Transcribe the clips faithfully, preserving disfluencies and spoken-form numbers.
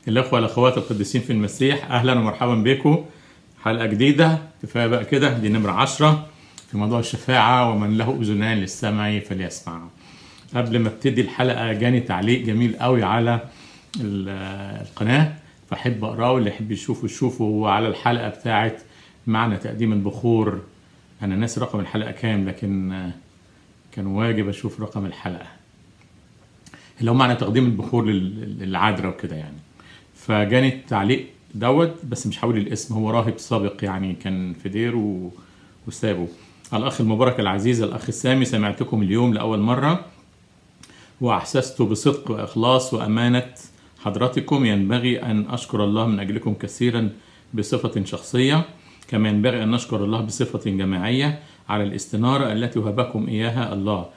الأخوة والأخوات القديسين في المسيح، أهلا ومرحبا بكم. حلقة جديدة، كفاية بقى كده، دي نمرة عشرة في موضوع الشفاعة، ومن له أذنان للسمع فليسمع. قبل ما ابتدي الحلقة جاني تعليق جميل قوي على القناة، فأحب أقراه، واللي يحب يشوفه يشوفه على الحلقة بتاعت معنى تقديم البخور. أنا ناسي رقم الحلقة كام، لكن كان واجب أشوف رقم الحلقة اللي هو معنى تقديم البخور للعذراء وكده يعني. فجاني التعليق دوت، بس مش هقول الاسم، هو راهب سابق يعني، كان في دير و... وسابه. الأخ المبارك العزيز الأخ سامي، سمعتكم اليوم لأول مرة وأحسست بصدق وإخلاص وأمانة حضراتكم. ينبغي أن أشكر الله من أجلكم كثيرا بصفة شخصية، كما ينبغي أن نشكر الله بصفة جماعية على الاستنارة التي وهبكم إياها الله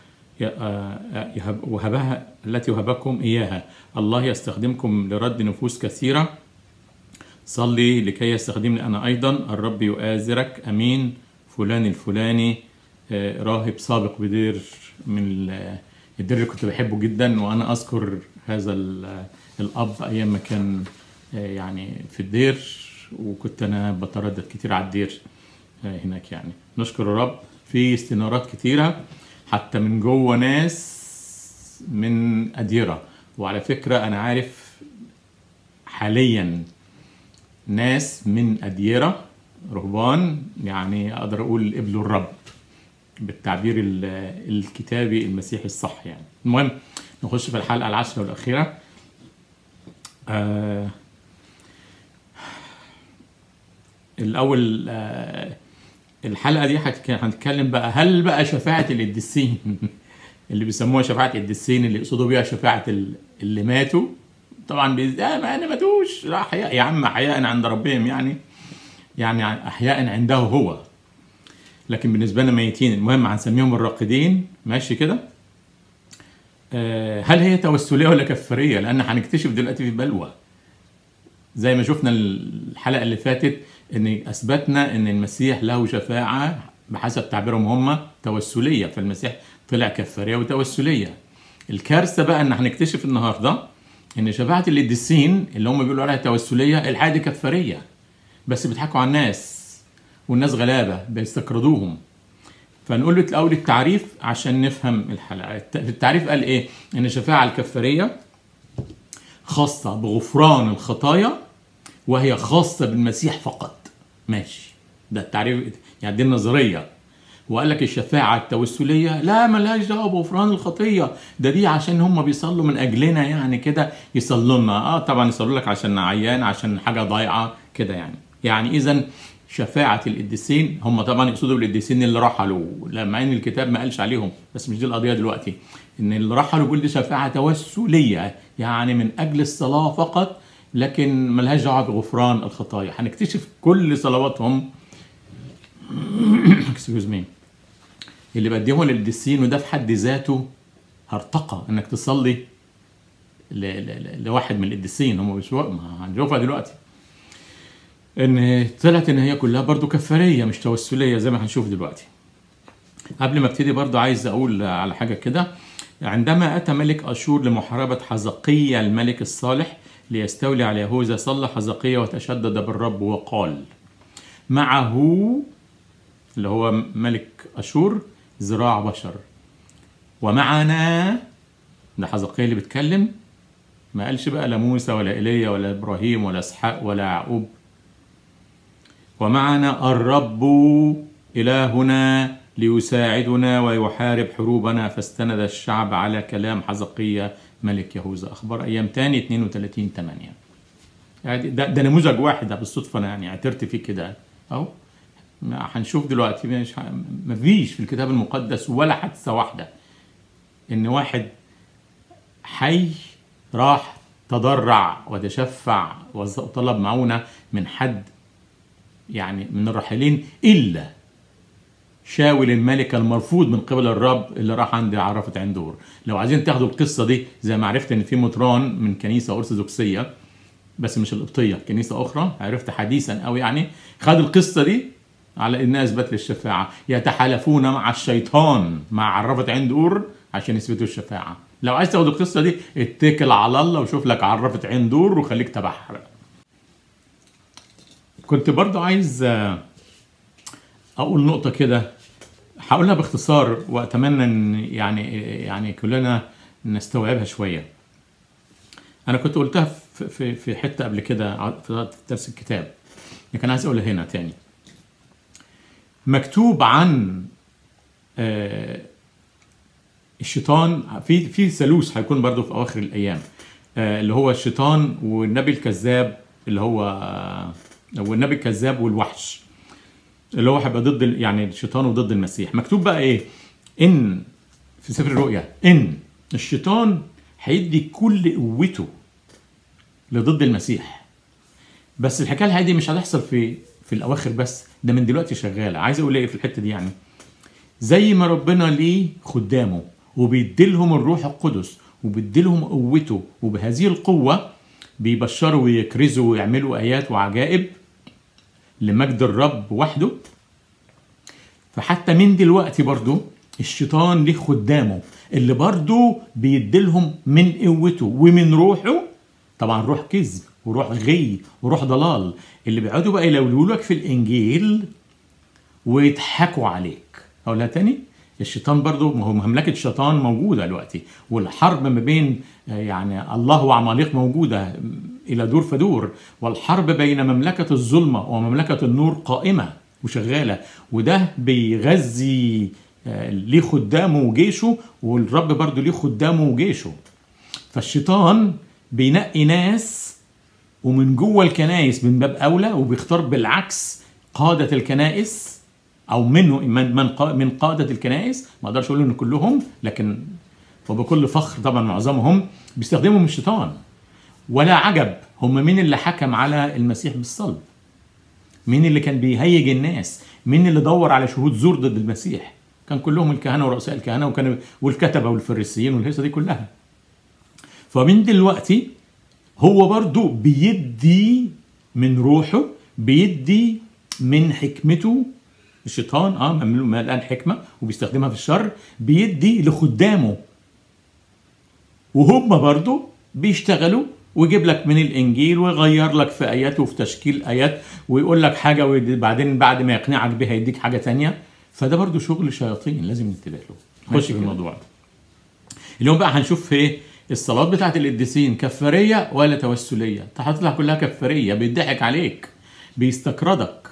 وهبها التي وهبكم إياها. الله يستخدمكم لرد نفوس كثيرة. صلي لكي يستخدمني أنا أيضا. الرب يؤازرك. أمين. فلان الفلاني، راهب سابق بدير من الدير اللي كنت بحبه جدا، وأنا أذكر هذا الأب أيام ما كان يعني في الدير، وكنت أنا بتردد كتير على الدير هناك يعني. نشكر الرب في استنارات كتيرة، حتى من جوه ناس من أديرة. وعلى فكرة أنا عارف حاليا ناس من أديرة رهبان، يعني أقدر أقول قبلوا الرب بالتعبير الكتابي المسيحي الصح يعني. المهم نخش في الحلقة العاشرة والأخيرة. آه الأول آه الحلقة دي هنتكلم بقى، هل بقى شفاعة القديسين اللي بيسموها شفاعة القديسين، اللي يقصدوا بيها شفاعة اللي ماتوا، طبعا بيز... آه ما أنا ماتوش، لا أحياء يا عم، أحياء عند ربهم يعني، يعني أحياء عنده هو، لكن بالنسبة لنا ميتين. المهم هنسميهم الراقدين، ماشي كده. آه هل هي توسلية ولا كفارية؟ لأن هنكتشف دلوقتي في بلوى، زي ما شفنا الحلقة اللي فاتت، ان اثبتنا ان المسيح له شفاعة بحسب تعبيرهم هم توسلية، فالمسيح طلع كفارية وتوسلية. الكارثة بقى ان هنكتشف النهاردة ان شفاعة القديسين اللي هم بيقولوا عليها توسلية، الحقيقة دي كفارية، بس بيضحكوا على الناس، والناس غلابة بيستقرضوهم. فنقول له الاول التعريف عشان نفهم الحلقة. التعريف قال ايه؟ ان الشفاعة الكفارية خاصة بغفران الخطايا، وهي خاصة بالمسيح فقط. ماشي، ده التعريف يعني، دي النظرية. وقال لك الشفاعة التوسلية لا، ملهاش دعوة بغفران الخطية، ده دي عشان هم بيصلوا من أجلنا يعني كده، يصلوا لنا. اه طبعا يصلوا لك عشان عيان، عشان حاجة ضايعة كده يعني. يعني إذا شفاعة القديسين هم طبعا يقصدوا القديسين اللي رحلوا، لما ان الكتاب ما قالش عليهم، بس مش دي القضية دلوقتي. ان اللي رحلوا بيقول دي شفاعة توسلية، يعني من أجل الصلاة فقط، لكن ملهاش دعوه بغفران الخطايا. هنكتشف كل صلواتهم اكسكيوز مي اللي بديهم للقديسين، وده في حد ذاته هرطقه انك تصلي ل... ل... لواحد من القديسين. هم مش هنشوفها دلوقتي ان طلعت ان هي كلها برضو كفاريه مش توسليه، زي ما هنشوف دلوقتي. قبل ما ابتدي برضو عايز اقول على حاجه كده. عندما اتى ملك اشور لمحاربه حزقيا الملك الصالح ليستولي على يهوذا، صلى حزقيا وتشدد بالرب وقال: معه، اللي هو ملك أشور، ذراع بشر، ومعنا، ده حزقيا اللي بيتكلم، ما قالش بقى لا موسى ولا إيليا ولا إبراهيم ولا إسحاق ولا يعقوب. ومعنا الرب إلهنا ليساعدنا ويحارب حروبنا. فاستند الشعب على كلام حزقيا ملك يهوذا. أخبار أيام تاني اثنين وثلاثين ثمانية. ده, ده نموذج واحد، ده بالصدفة أنا يعني اعترت فيه كده أهو. هنشوف دلوقتي مش مفيش في الكتاب المقدس ولا حادثة واحدة إن واحد حي راح تضرع وتشفع وطلب معونة من حد يعني من الراحلين، إلا شاول الملك المرفوض من قبل الرب اللي راح عند عرفة عين دور. لو عايزين تاخدوا القصة دي، زي ما عرفت ان في مطران من كنيسة أرثوذكسية بس مش القبطية، كنيسة أخرى، عرفت حديثا أو يعني، خد القصة دي على إنها إثبات للشفاعة. يتحالفون مع الشيطان مع عرفة عين دور عشان يثبتوا الشفاعة. لو عايز تاخد القصه دي اتكل على الله وشوف لك عرفة عين دور وخليك تبعها. كنت برضو عايز اقول نقطه كده هقولها باختصار واتمنى ان يعني يعني كلنا نستوعبها شويه. انا كنت قلتها في في في حته قبل كده في درس الكتاب، لكن عايز اقولها هنا تاني. مكتوب عن الشيطان في في ثالوث هيكون برضو في اواخر الايام، اللي هو الشيطان والنبي الكذاب، اللي هو والنبي الكذاب والوحش، اللي هو هيبقى ضد يعني الشيطان وضد المسيح. مكتوب بقى ايه؟ ان في سفر الرؤيا ان الشيطان هيدي كل قوته لضد المسيح. بس الحكايه دي مش هتحصل في في الاواخر بس، ده من دلوقتي شغاله. عايز اقول ايه في الحته دي؟ يعني زي ما ربنا ليه خدامه وبيديلهم الروح القدس وبيديلهم قوته، وبهذه القوه بيبشروا ويكرزوا ويعملوا ايات وعجائب لمجد الرب وحده، فحتى من دلوقتي برضو الشيطان ليه خدامه اللي برضو بيديلهم من قوته ومن روحه. طبعا روح كذب وروح غي وروح ضلال اللي بيقعدوا بقى يلولوا لك في الانجيل ويضحكوا عليك. اقولها تاني، الشيطان برضو ما هو مملكه الشيطان موجوده دلوقتي، والحرب ما بين يعني الله وعماليق موجوده الى دور فدور، والحرب بين مملكه الظلمه ومملكه النور قائمه وشغاله، وده بيغذي ليه خدامه وجيشه، والرب برضو ليه خدامه وجيشه. فالشيطان بينقي ناس ومن جوه الكنائس من باب اولى، وبيختار بالعكس قاده الكنائس او منه من من قاده الكنائس. ما اقدرش اقول ان كلهم، لكن وبكل فخر طبعا معظمهم بيستخدمهم الشيطان. ولا عجب، هم مين اللي حكم على المسيح بالصلب؟ مين اللي كان بيهيج الناس؟ مين اللي دور على شهود زور ضد المسيح؟ كان كلهم الكهنه ورؤساء الكهنه وكانوا والكتبه والفريسيين والهيصه دي كلها. فمن دلوقتي هو برضو بيدي من روحه، بيدي من حكمته. الشيطان اه ملقان حكمه وبيستخدمها في الشر، بيدي لخدامه، وهم برضو بيشتغلوا ويجيب لك من الانجيل ويغير لك في ايات وفي تشكيل ايات ويقول لك حاجه وبعدين بعد ما يقنعك بها يديك حاجه تانية. فده برضو شغل شياطين لازم ننتبه له. خش في الموضوع. اليوم بقى هنشوف ايه الصلاه بتاعت القديسين، كفاريه ولا توسليه؟ هتطلع كلها كفاريه، بيضحك عليك، بيستكردك.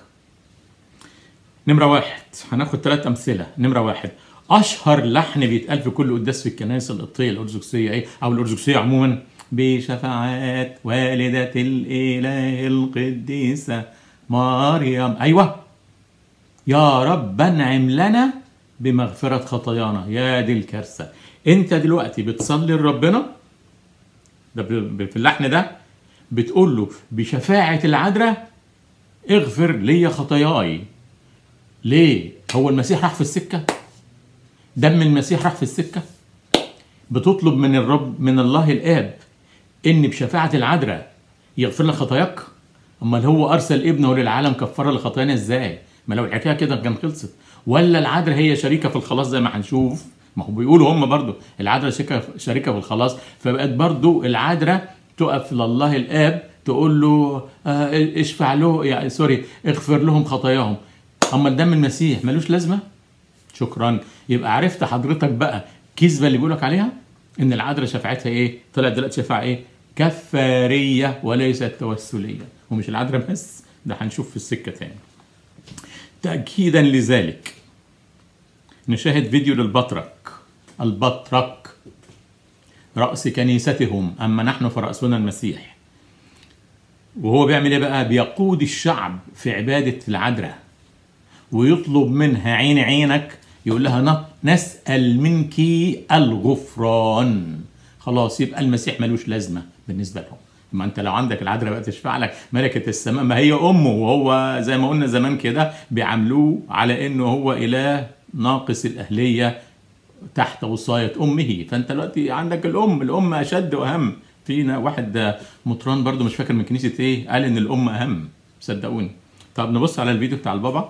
نمره واحد هناخد ثلاث امثله. نمره واحد، اشهر لحن بيتقال في كل قداس في الكنائس القبطيه الارثوذكسيه ايه، او الارثوذكسيه عموما: بشفاعات والده الاله القديسه مريم. ايوه، يا رب انعم لنا بمغفره خطايانا. يا دي الكارثه، انت دلوقتي بتصلي لربنا ده في اللحن ده، بتقول له بشفاعه العذراء اغفر لي خطاياي. ليه؟ هو المسيح راح في السكه؟ دم المسيح راح في السكه؟ بتطلب من الرب من الله الاب ان بشفاعه العذراء يغفر لك خطاياك؟ امال هو ارسل ابنه للعالم كفاره لخطايانا ازاي؟ ما لو الحكايه كده كان خلصت. ولا العذراء هي شريكه في الخلاص زي ما هنشوف؟ ما هو بيقولوا هم برضو العذراء شريكه في الخلاص، فبقت برضو العذراء تقف لله الاب تقول له اه اشفع له، يعني سوري اغفر لهم خطاياهم. اما دم المسيح ملوش لازمه؟ شكرا. يبقى عرفت حضرتك بقى كذبه اللي بيقولك عليها ان العذراء شفاعتها ايه؟ طلعت دلوقتي شفاعه ايه؟ كفاريه وليست توسليه. ومش العذراء بس، ده هنشوف في السكه تاني. تاكيدا لذلك نشاهد فيديو للبطرك. البطرك راس كنيستهم، اما نحن فراسنا المسيح. وهو بيعمل ايه بقى؟ بيقود الشعب في عباده العذراء ويطلب منها عين عينك، يقول لها نسأل منك الغفران. خلاص يبقى المسيح ملوش لازمه بالنسبه لهم. ما انت لو عندك العذراء بقى تشفع لك ملكه السماء، ما هي امه، وهو زي ما قلنا زمان كده بيعاملوه على انه هو اله ناقص الاهليه تحت وصايه امه. فانت دلوقتي عندك الام، الام اشد واهم. فينا واحد مطران برضو مش فاكر من كنيسه ايه قال ان الام اهم، صدقوني. طب نبص على الفيديو بتاع البابا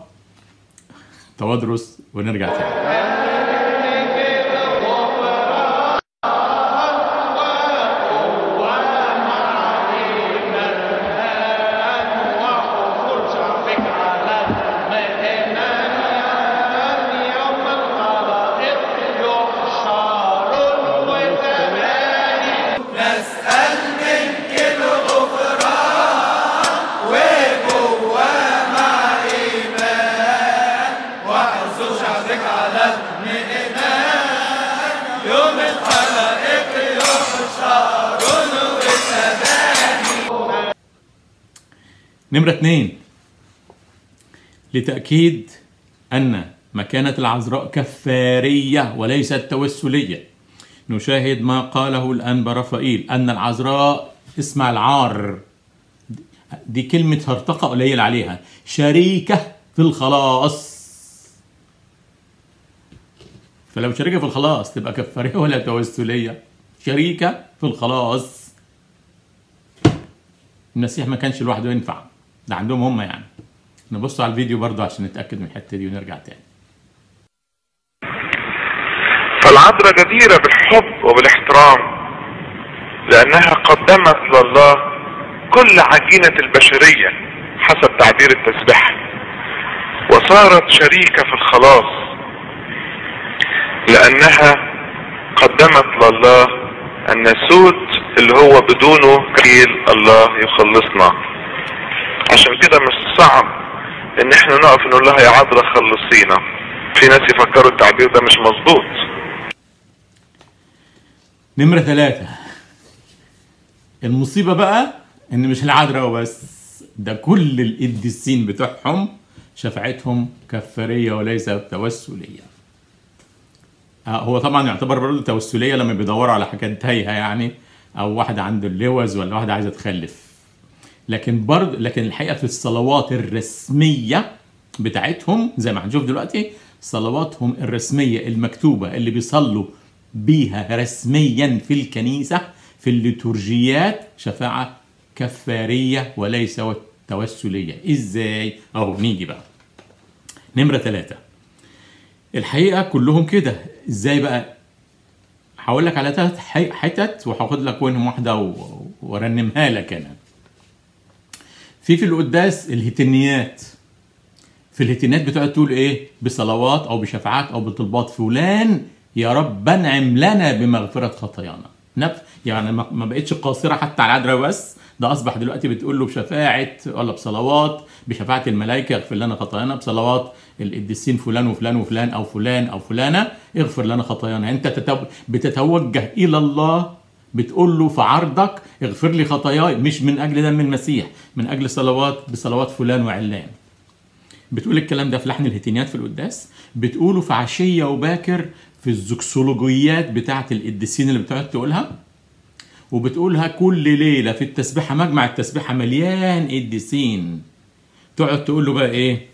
توادرس ونرجع تاني. يوم الخلائق يحشرون وسباني. نمرة اتنين، لتأكيد أن مكانة العذراء كفارية وليست توسلية، نشاهد ما قاله الأنبا رفائيل أن العذراء اسمها العار، دي كلمة هرطقة قليل عليها، شريكة في الخلاص. فلو شريكة في الخلاص تبقى كفارية ولا توسلية؟ شريكة في الخلاص. المسيح ما كانش لوحده ينفع، ده عندهم هم يعني. نبص على الفيديو برضه عشان نتأكد من الحتة دي ونرجع تاني. فالعذراء جديرة بالحب وبالاحترام لأنها قدمت لله كل عجينة البشرية حسب تعبير التسبيح، وصارت شريكة في الخلاص لأنها قدمت لله الناسوت اللي هو بدونه كفيل الله يخلصنا. عشان كده مش صعب ان احنا نقف نقول لها يا عذراء خلصينا. في ناس يفكروا التعبير ده مش مظبوط. نمرة ثلاثة، المصيبة بقى ان مش العذراء وبس، ده كل القديسين بتوعهم شفاعتهم كفارية وليس توسلية. هو طبعا يعتبر برضه توسلية لما بيدوروا على حاجات تايهة يعني، او واحدة عنده اللوز ولا واحدة عايزة تخلف. لكن برضه لكن الحقيقة في الصلوات الرسمية بتاعتهم زي ما هنشوف دلوقتي، صلواتهم الرسمية المكتوبة اللي بيصلوا بيها رسميا في الكنيسة في الليتورجيات شفاعة كفارية وليس توسلية. ازاي؟ اهو نيجي بقى. نمرة ثلاثة، الحقيقة كلهم كده. ازاي بقى؟ هقول لك على ثلاث حتت وهاخد لك منهم واحدة وارنمها لك انا. في في القداس الهتنيات، في الهتنيات بتقعد تقول ايه؟ بصلوات او بشفاعات او بطلبات فلان يا رب انعم لنا بمغفرة خطايانا. نف يعني ما بقتش قاصرة حتى على العذراء بس، ده اصبح دلوقتي بتقول له بشفاعة ولا بصلوات، بشفاعة الملائكة اغفر لنا خطايانا، بصلوات القديسين فلان وفلان وفلان او فلان او فلانة اغفر لنا خطايانا. انت بتتوجه الى الله بتقول له في عرضك اغفر لي خطاياي، مش من اجل دم المسيح، من اجل صلوات بصلوات فلان وعلان. بتقول الكلام ده في لحن الهتينيات في القداس، بتقوله في عشية وباكر في الزكسولوجيات بتاعة القديسين اللي بتقعد تقولها، وبتقولها كل ليلة في التسبيحة. مجمع التسبيحة مليان قديسين، تقعد تقول له بقى ايه؟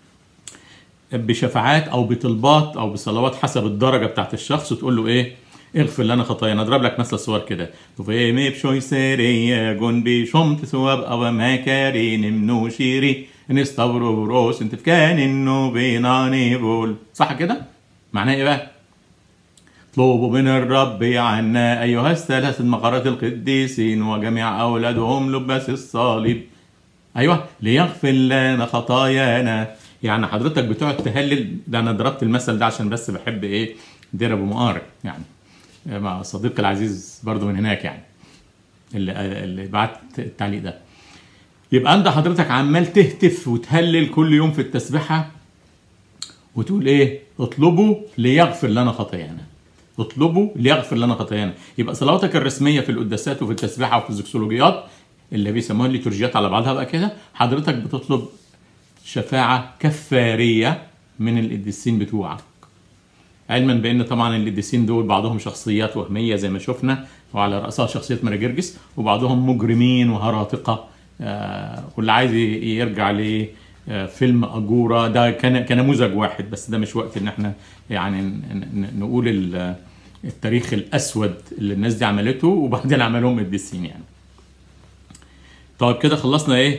بشفاعات او بطلبات او بصلوات حسب الدرجة بتاعة الشخص، وتقول له ايه؟ اغفر لنا خطايانا. اضرب لك مثل صور كده. توفيمي بشوي سيري جنبي شمت ثواب او ماكاري نمنو شيري نستبرو بروس انت كان انه بيناني بول. صح كده؟ معناه ايه بقى؟ اطلبوا من الرب عنا ايها الثلاث مقرات القديسين وجميع اولادهم لباس الصليب. ايوه، ليغفر لنا خطايانا. يعني حضرتك بتقعد تهلل. ده انا ضربت المثل ده عشان بس بحب ايه؟ دير ابو مقارب يعني، مع صديقي العزيز برضو من هناك يعني، اللي اللي بعت التعليق ده. يبقى انت حضرتك عمال تهتف وتهلل كل يوم في التسبيحه وتقول ايه؟ اطلبوا ليغفر لنا خطايانا. اطلبوا ليغفر لنا خطايانا. يبقى صلواتك الرسميه في القداسات وفي التسبيحه وفي الزكسولوجيات اللي بيسموها الليتورجيات على بعضها بقى كده، حضرتك بتطلب شفاعه كفاريه من القديسين بتوعك. علما بان طبعا القديسين دول بعضهم شخصيات وهميه زي ما شفنا، وعلى راسها شخصيه ماري جرجس، وبعضهم مجرمين وهراطقه. آه واللي عايز يرجع لفيلم اجوره ده كان كنموذج واحد بس، ده مش وقت ان احنا يعني نقول التاريخ الاسود اللي الناس دي عملته وبعدين عملهم قديسين يعني. طيب كده خلصنا ايه؟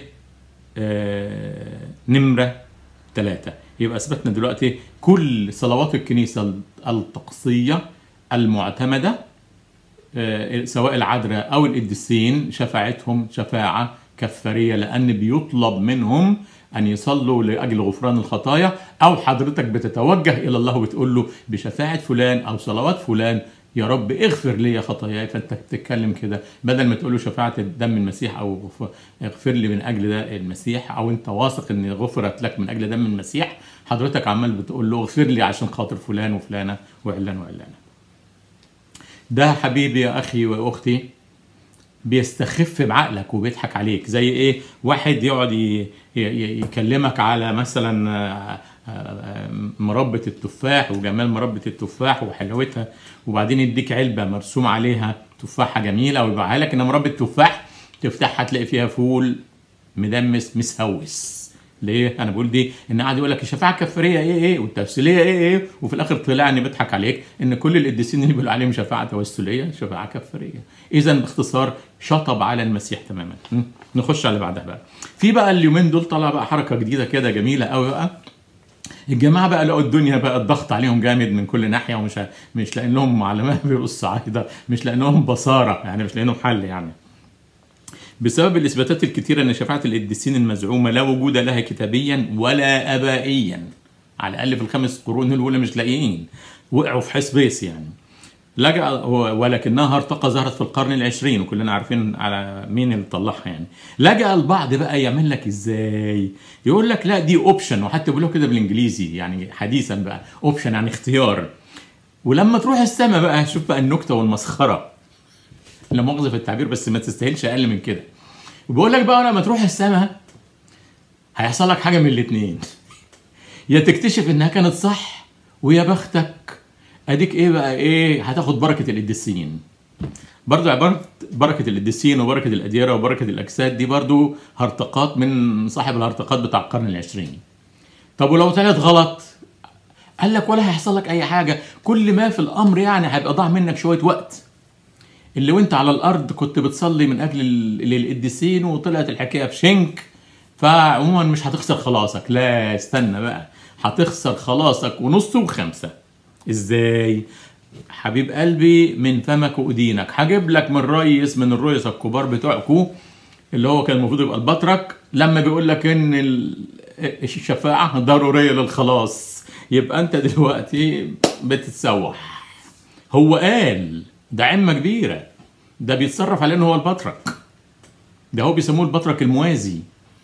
آه نمره ثلاثة. يبقى اثبتنا دلوقتي كل صلوات الكنيسه الطقسيه المعتمده سواء العذراء او القديسين شفاعتهم شفاعه كفاريه، لان بيطلب منهم ان يصلوا لاجل غفران الخطايا، او حضرتك بتتوجه الى الله وبتقول له بشفاعه فلان او صلوات فلان يا رب اغفر لي خطاياي. فانت بتتكلم كده بدل ما تقول له شفاعه دم المسيح او اغفر لي من اجل ده المسيح، او انت واثق ان غفرت لك من اجل دم المسيح، حضرتك عمال بتقول له اغفر لي عشان خاطر فلان وفلانه وعلان وعلانه. ده حبيبي يا اخي واختي بيستخف بعقلك وبيضحك عليك. زي ايه؟ واحد يقعد ي- ي- يكلمك على مثلا آه، آه، مربة التفاح وجمال مربة التفاح وحلاوتها، وبعدين يديك علبة مرسوم عليها تفاحة جميلة ويبيعها لك، ان مربة تفاح تفتحها تلاقي فيها فول مدمس مسهوس. ليه؟ انا بقول دي ان قاعد يقول لك الشفاعه الكفاريه ايه ايه والتوسليه ايه ايه، وفي الاخر طلع اني بيضحك عليك ان كل القديسين اللي بيقولوا عليهم شفاعه توسليه شفاعه كفاريه. اذا باختصار شطب على المسيح تماما. م? نخش على اللي بعدها بقى. في بقى اليومين دول طلع بقى حركه جديده كده جميله قوي بقى. الجماعه بقى لقوا الدنيا بقى الضغط عليهم جامد من كل ناحيه، ومش مش لاقيين لهم معلمات بيقولوا الصعايده، مش لاقيين لهم بصاره، يعني مش لاقيين لهم حل يعني. بسبب الإثباتات الكثيرة أن شفاعة القديسين المزعومة لا وجود لها كتابيا ولا أبائيا، على الأقل في الخمس قرون الأولى مش لاقيين، وقعوا في حسبيس يعني. لجأ ولكنها ارتقى ظهرت في القرن العشرين، وكلنا عارفين على مين اللي طلعها يعني. لجأ البعض بقى يعمل لك ازاي؟ يقول لك لا دي اوبشن، وحتى بيقولوا كده بالانجليزي يعني حديثا بقى اوبشن يعني اختيار. ولما تروح السما بقى شوف بقى النكته والمسخره، لا مؤاخذه في التعبير بس ما تستاهلش اقل من كده. وبيقول لك بقى لما تروح السما هيحصل لك حاجه من الاثنين، يا تكتشف انها كانت صح ويا بختك اديك ايه بقى ايه هتاخد بركه القديسين. برضو عباره بركه القديسين وبركه الاديره وبركه الاجساد دي برضو هرطقات من صاحب الهرطقات بتاع القرن العشرين. طب ولو طلعت غلط قال لك ولا هيحصل لك اي حاجه، كل ما في الامر يعني هيبقى ضاع منك شويه وقت. اللي وانت على الارض كنت بتصلي من اجل القديسين وطلعت الحكايه في شنك، فعموما مش هتخسر خلاصك. لا استنى بقى، هتخسر خلاصك ونص وخمسه. ازاي؟ حبيب قلبي من فمك وأدينك هجيب لك من ريس من الريس الكبار بتوعكو اللي هو كان المفروض يبقى البطرك، لما بيقول لك ان الشفاعه ضروريه للخلاص، يبقى انت دلوقتي بتتسوح. هو قال ده عمه كبيره، ده بيتصرف على انه هو البطرك، ده هو بيسموه البطرك الموازي.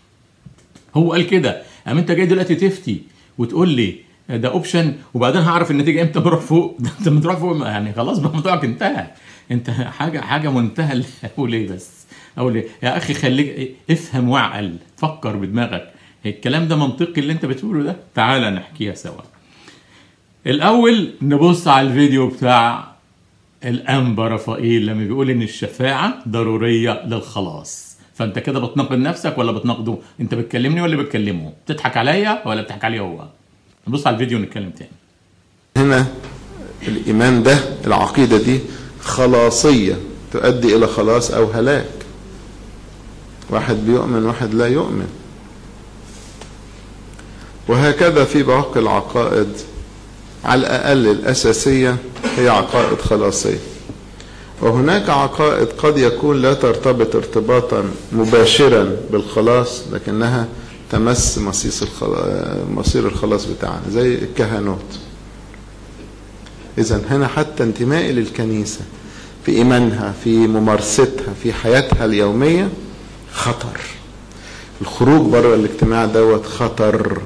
هو قال كده، قام انت جاي دلوقتي تفتي وتقول لي ده اوبشن وبعدين هعرف النتيجه امتى بروح فوق؟ ده انت بتروح فوق يعني خلاص بقى موضوعك انتهى. انت حاجه حاجه منتهى. اقول ايه بس؟ اقول ايه يا اخي؟ خليك افهم واعقل، فكر بدماغك. الكلام ده منطقي اللي انت بتقوله ده؟ تعالى نحكيها سوا. الاول نبص على الفيديو بتاع الانبا رفائيل لما بيقول ان الشفاعه ضروريه للخلاص. فانت كده بتناقض نفسك ولا بتناقضه؟ انت بتكلمني ولا بتكلمه؟ بتضحك عليا ولا بتضحك عليه هو؟ نبص على الفيديو ونتكلم تاني. هنا الإيمان ده، العقيدة دي خلاصية تؤدي إلى خلاص أو هلاك. واحد بيؤمن واحد لا يؤمن، وهكذا في باقي العقائد على الأقل الأساسية هي عقائد خلاصية. وهناك عقائد قد يكون لا ترتبط ارتباطا مباشرا بالخلاص لكنها تمس مصير الخلاص بتاعنا، زي الكهنوت. إذن هنا حتى انتمائي للكنيسة في إيمانها في ممارستها في حياتها اليومية خطر. الخروج بره الاجتماع دوت خطر.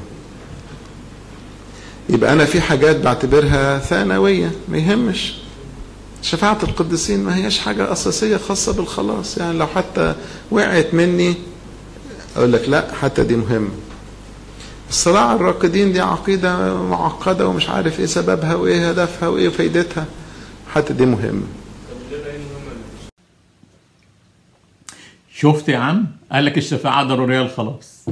يبقى أنا في حاجات بعتبرها ثانوية ما يهمش. شفاعة القديسين ما هيش حاجة أساسية خاصة بالخلاص، يعني لو حتى وقعت مني أقول لك لا حتى دي مهمة. الصلاة على الراقدين دي عقيدة معقدة ومش عارف ايه سببها وايه هدفها وايه فايدتها، حتى دي مهمة. شفت يا عم؟ قال لك الشفاعة ضرورية للخلاص.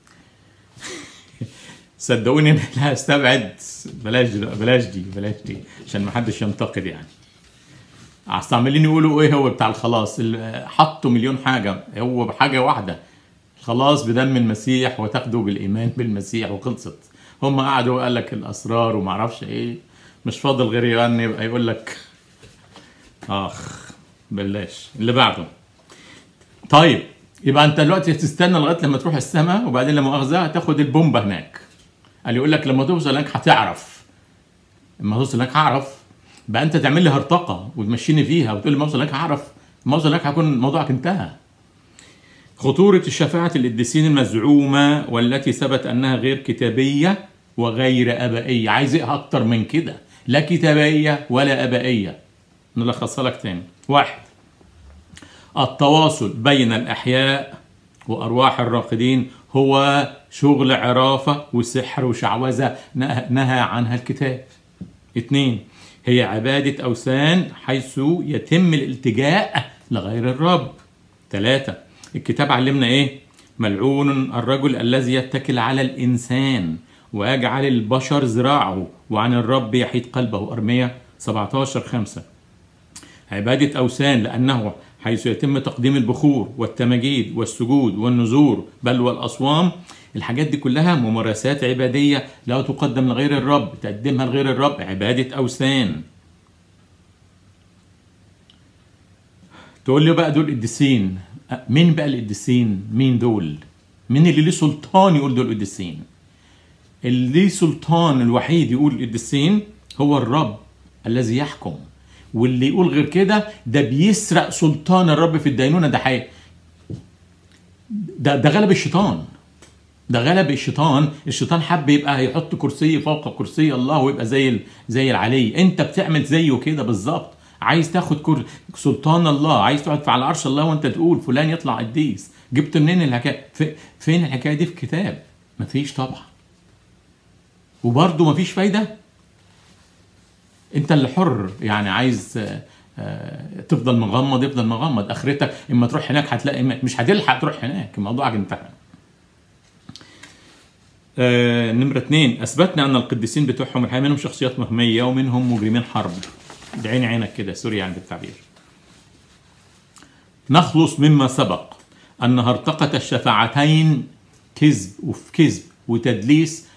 صدقوني انا لا استبعد، بلاش دي بلاش دي بلاش دي عشان ما حدش ينتقد يعني. عمالين يقولوا ايه هو بتاع الخلاص، حطوا مليون حاجة، هو بحاجة واحدة، خلاص بدم المسيح وتاخدوا بالايمان بالمسيح وخلصت. هم قعدوا قال لك الاسرار وما اعرفش ايه، مش فاضل غير يعني يبقى يقول لك اخ بلاش اللي بعده. طيب يبقى انت دلوقتي تستنى لغايه لما تروح السماء وبعدين لما مؤاخذه تاخد البومبه هناك. قال يقول لك لما توصل هناك هتعرف، لما توصل هناك هعرف. بقى انت تعمل لي هرطقه وتمشيني فيها وتقول لي لما اوصل هناك هعرف، لما اوصل هناك هكون موضوعك انتهى. خطورة الشفاعة القديسين المزعومة والتي ثبت أنها غير كتابية وغير أبائية. عايز إيه أكتر من كده؟ لا كتابية ولا أبائية. نلخصها لك تاني. واحد، التواصل بين الأحياء وأرواح الراقدين هو شغل عرافة وسحر وشعوذة نهى عنها الكتاب. اثنين، هي عبادة أوثان حيث يتم الالتجاء لغير الرب. ثلاثة، الكتاب علمنا إيه؟ ملعون الرجل الذي يتكل على الإنسان ويجعل البشر ذراعه وعن الرب يحيد قلبه. أرمية سبعتاشر خمسة. عبادة أوثان لأنه حيث يتم تقديم البخور والتماجيد والسجود والنذور بل والأصوام، الحاجات دي كلها ممارسات عبادية لا تقدم لغير الرب، تقدمها لغير الرب، عبادة أوثان. تقول لي بقى دول قديسين، مين بقى القديسين؟ مين دول؟ مين اللي ليه سلطان يقول دول قديسين؟ اللي ليه سلطان الوحيد يقول قديسين هو الرب الذي يحكم، واللي يقول غير كده ده بيسرق سلطان الرب في الدينونة. ده حقيقي، ده ده غلب الشيطان، ده غلب الشيطان. الشيطان حب يبقى يحط كرسي فوق كرسي الله ويبقى زي زي العلي. انت بتعمل زيه كده بالظبط، عايز تاخد كر... سلطان الله، عايز تقعد على عرش الله وانت تقول فلان يطلع قديس. جبت منين الحكايه؟ في... فين الحكايه دي في الكتاب؟ مفيش طبعا، وبرضه مفيش فايده. انت اللي حر، يعني عايز تفضل مغمض يفضل مغمض. اخرتك اما تروح هناك هتلاقي مش هتلحق تروح هناك، الموضوع انتهى. آه نمرة اتنين، اثبتنا ان القديسين بتوعهم الحقيقة منهم شخصيات مهمية ومنهم مجرمين حرب. بعين عينك كده، سوري عند التعبير. نخلص مما سبق ان هرطقة الشفاعتين كذب وفي كذب وتدليس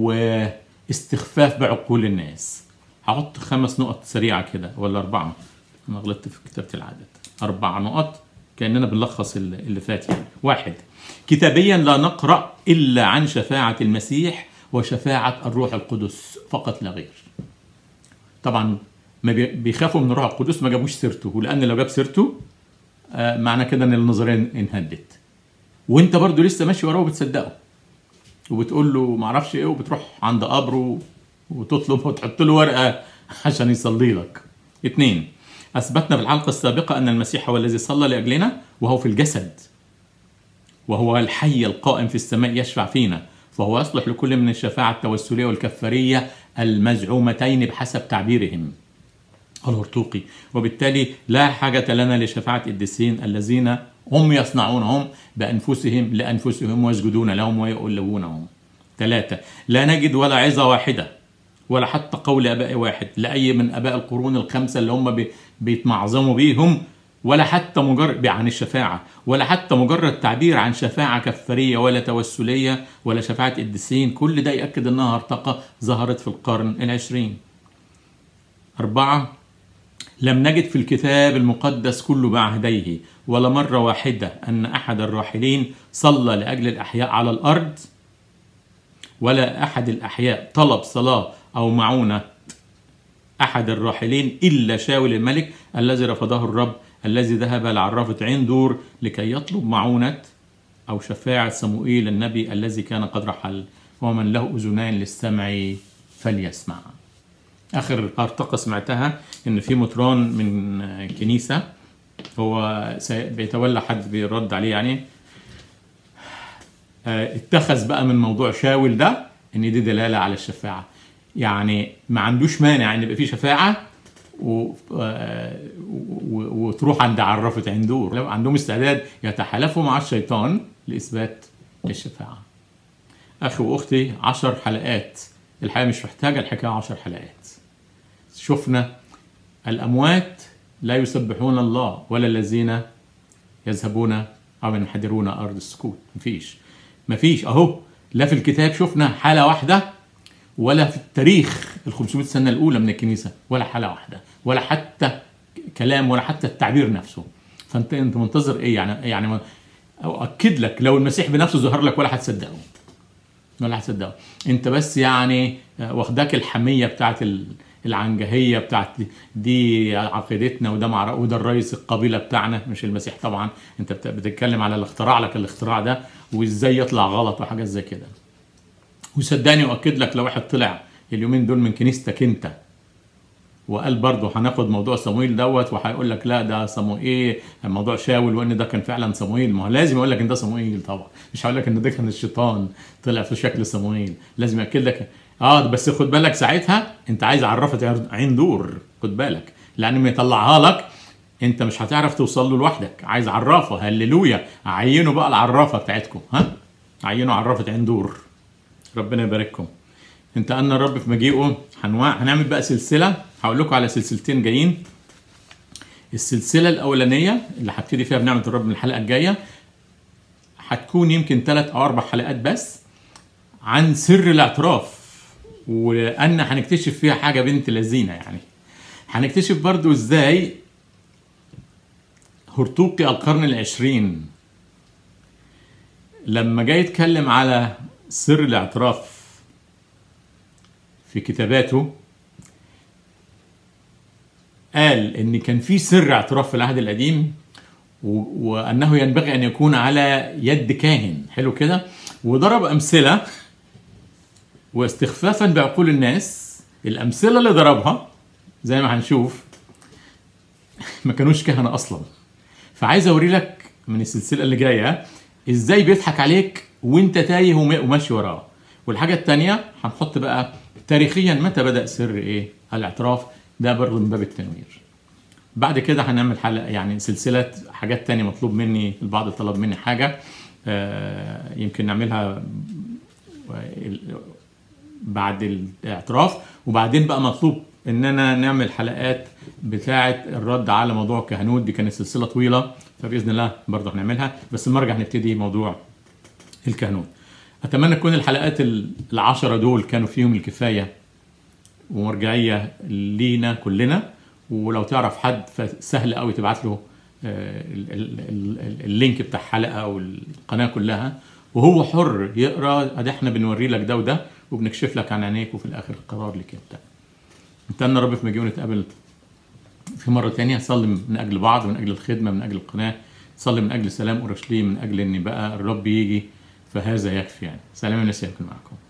واستخفاف بعقول الناس. هحط خمس نقط سريعة كده ولا أربعة، أنا غلطت في كتابة العدد، أربع نقط كأننا بنلخص اللي فات يعني. واحد، كتابيا لا نقرأ إلا عن شفاعة المسيح وشفاعة الروح القدس فقط لا غير. طبعا ما بيخافوا من الروح القدس، ما جابوش سيرته، ولأن لو جاب سيرته آه معنى كده إن النظرية انهدت، وأنت برضو لسه ماشي وراه وبتصدقه وبتقول له معرفش إيه، وبتروح عند قبره وتطلب وتحط له ورقة عشان يصلي لك. اثنين، أثبتنا في الحلقة السابقة أن المسيح هو الذي صلى لأجلنا وهو في الجسد، وهو الحي القائم في السماء يشفع فينا، فهو يصلح لكل من الشفاعة التوسلية والكفارية المزعومتين بحسب تعبيرهم الهرطوقي، وبالتالي لا حاجة لنا لشفاعة القديسين الذين هم يصنعونهم بأنفسهم لأنفسهم ويسجدون لهم ويؤلهونهم. ثلاثة، لا نجد ولا عظة واحدة ولا حتى قول أباء واحد لأي من أباء القرون الخمسة اللي هم بيتمعظموا بيهم، ولا حتى مجرد عن الشفاعة، ولا حتى مجرد تعبير عن شفاعة كفارية ولا توسلية ولا شفاعة قديسين. كل ده يأكد أنها هرطقة ظهرت في القرن العشرين. أربعة، لم نجد في الكتاب المقدس كله بعهديه ولا مرة واحدة أن أحد الراحلين صلى لأجل الأحياء على الأرض، ولا أحد الأحياء طلب صلاة أو معونة أحد الراحلين إلا شاول الملك الذي رفضه الرب، الذي ذهب لعرافة عين دور لكي يطلب معونة أو شفاعة صموئيل النبي الذي كان قد رحل، ومن له أذنان للسمع فليسمع. آخر هرطقة سمعتها إن في مطران من كنيسة هو بيتولى حد بيرد عليه يعني، اتخذ بقى من موضوع شاول ده ان دي دلاله على الشفاعه، يعني ما عندوش مانع ان يبقى في شفاعه و... وتروح عند عرافه عين دور. لو عندهم استعداد يتحالفوا مع الشيطان لاثبات الشفاعه. اخي واختي، عشر حلقات، الحقيقه مش محتاجه الحكايه عشر حلقات. شفنا الاموات لا يسبحون الله ولا الذين يذهبون او ينحدرون ارض السكوت. مفيش مفيش اهو، لا في الكتاب شفنا حالة واحدة، ولا في التاريخ ال خمسمائة سنة الأولى من الكنيسة ولا حالة واحدة، ولا حتى كلام، ولا حتى التعبير نفسه. فأنت أنت منتظر إيه يعني؟ يعني أؤكد لك لو المسيح بنفسه ظهر لك ولا هتصدقه، ولا هتصدقه. أنت بس يعني واخداك الحمية بتاعت العنجهية بتاعت دي عقيدتنا وده مع وده الرئيس القبيلة بتاعنا، مش المسيح طبعا. أنت بتتكلم على اللي اخترع لك الاختراع ده وإزاي يطلع غلط وحاجات زي كده. وصدقني أؤكد لك لو واحد طلع اليومين دول من كنيستك أنت وقال برضه هناخد موضوع صموئيل دوت وهيقول لك لا ده صموئيل موضوع شاول وان ده كان فعلا صموئيل. ما هو لازم يقول لك ان ده صموئيل طبعا، مش هقول لك ان ده كان الشيطان طلع في شكل صموئيل، لازم ياكد لك اه بس خد بالك ساعتها انت عايز عرفة عين دور، خد بالك لان ما يطلعها لك انت مش هتعرف توصل له لوحدك، عايز عرافه. هللويا، عينوا بقى العرافه بتاعتكم، ها عينوا عرافه عين دور. ربنا يبارككم. انت ان الرب في مجيئه هنوع... هنعمل بقى سلسله، هقول لكم على سلسلتين جايين. السلسله الاولانيه اللي هبتدي فيها بنعمه الرب من الحلقه الجايه هتكون يمكن ثلاث او اربع حلقات بس عن سر الاعتراف، وان هنكتشف فيها حاجه بنت لذينه. يعني هنكتشف برضو ازاي هرطوقي القرن العشرين لما جاي يتكلم على سر الاعتراف في كتاباته قال ان كان في سر اعتراف في العهد القديم وانه ينبغي ان يكون على يد كاهن. حلو كده، وضرب امثله واستخفافا بعقول الناس. الامثله اللي ضربها زي ما هنشوف ما كانوش كهنه اصلا. فعايز اوري لك من السلسله اللي جايه ازاي بيضحك عليك وانت تايه وماشي وراه. والحاجه الثانيه هنحط بقى تاريخيا متى بدا سر ايه الاعتراف، ده برضه من باب التنوير. بعد كده هنعمل حلقه يعني سلسله حاجات تانية مطلوب مني، البعض طلب مني حاجه آه يمكن نعملها بعد الاعتراف، وبعدين بقى مطلوب اننا نعمل حلقات بتاعه الرد على موضوع الكهنوت. دي كانت سلسله طويله فباذن الله برضه هنعملها، بس المره الجايه هنبتدي موضوع الكهنوت. اتمنى تكون الحلقات العشره دول كانوا فيهم الكفايه ومرجعيه لينا كلنا. ولو تعرف حد فسهل قوي تبعت له اللينك بتاع الحلقه او القناه كلها وهو حر يقرا. ادي احنا بنوري لك ده وده وبنكشف لك عن عينيك وفي الاخر القرار لك انت. نتمنى رب في مجيئه نتقابل في مره ثانيه. صلي من اجل بعض، من اجل الخدمه، من اجل القناه. صلي من اجل سلام اورشليم، من اجل ان بقى الرب يجي، فهذا يكفي. يعني سلام الناس يكون معكم.